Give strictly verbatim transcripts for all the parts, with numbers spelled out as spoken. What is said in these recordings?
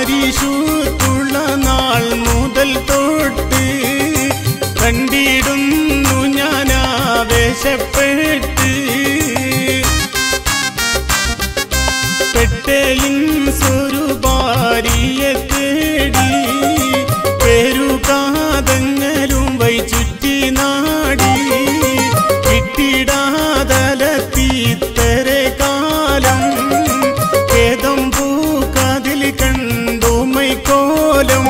പരിശുദ്ധുള്ള നാൾ മുതൽ തൊട്ട് കണ്ടിടുന്നു ഞാൻ ആവേശപ്പെട്ട് പെട്ടലിൻ സ്വരൂപാരിയെ തേടി പെരുകാതങ്ങലും വൈ ചുറ്റി നാടി കിട്ടിടാതലത്തീത്തരെ കാലം ഖേദം പൂക്കാതിൽ കണ്ടു മൈക്കോലം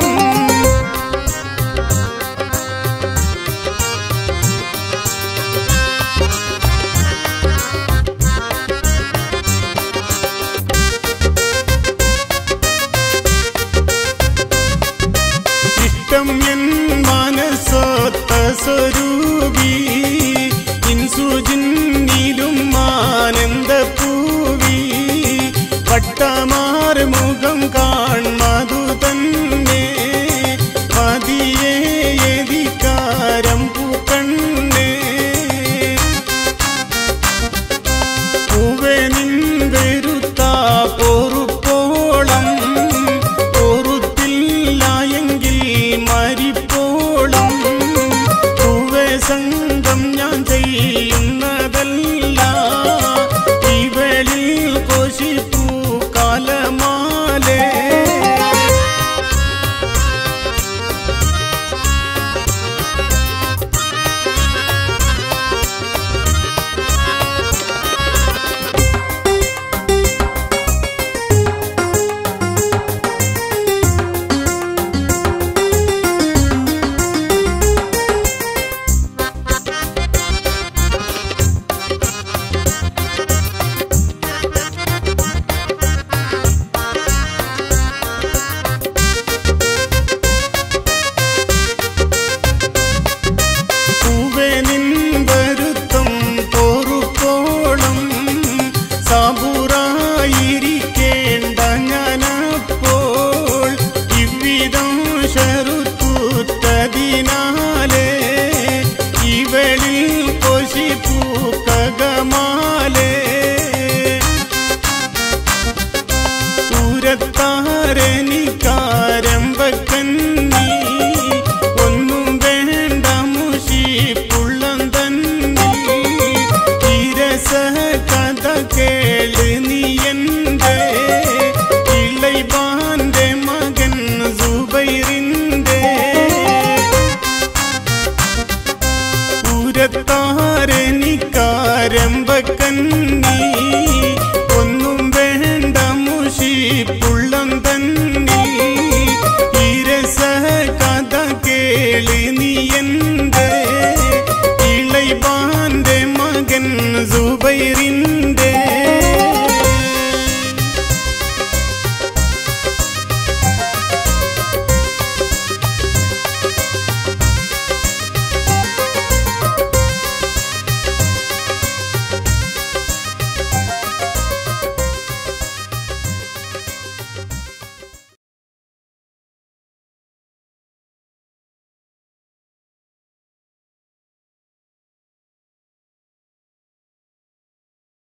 മനസ്സൊത്ത സ്വരൂപി ഇൻസുജിന്നിലും ആനന്ദ പൂവി വട്ടമാർ മുഖം കാൺമതു തന്നെ മതിയേ എതികാരം പൂക്കണ്ണേ പൂവേ നിൻ വെരുത്ത പൊറുപ്പോളം മരിപ്പോളം പൂവേ സംഘം ഞാൻ ചെയ്യുന്നതല്ല ഇവളിൽ കോശിപ്പൂ കാലമാലേ സാബുറായിരിക്കേണ്ട ഞാനപ്പോൾ ഇவ்விதം ഷറുത്തതിനാലേ ഇവളിൽ കോശിപ്പൂക്കകമാലേ പൂരത്താരനിക്കാരമ്പക്കന്നി ഒന്നും വേണ്ട മുഷിപ്പുള്ളം തന്നെ ഇരസ കഥ കേള് നീ എൻ്റെ ഇളൈബാന്റെ മകൻ സുബൈറിൻ്റെ പൂരത്താരനിക്കാരമ്പക്കന്നി ഒന്നും വേണ്ട മുഷിപ്പുള്ളം തന്നെ ഇരസ കഥ കേള് നീ എൻ്റെ ഇളൈബാന്റെ മകൻ സുബൈറിൻ